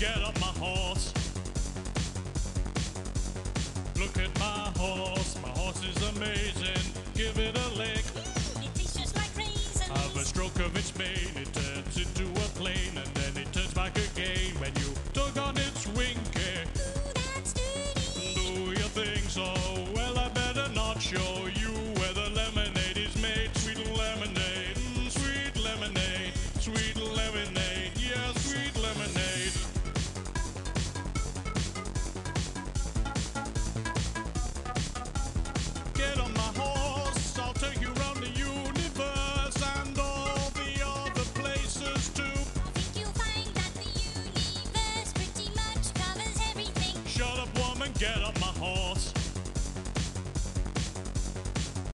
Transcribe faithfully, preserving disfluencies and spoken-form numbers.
get on my horse. Look at my horse, my horse is amazing. Give it a lick. Mm, it tastes just like raisins. Have a stroke of its mane, it turns into a plane, and then it turns back again when you tug on its winky. Ooh, that's dirty. Do you think so? Well, I better not show you where the lemonade is made. Sweet lemonade, mm, sweet lemonade, sweet lemonade, yeah, sweet lemonade. Get on my horse, I'll take you round the universe and all the other places too. I think you'll find that the universe pretty much covers everything. Shut up, woman, get up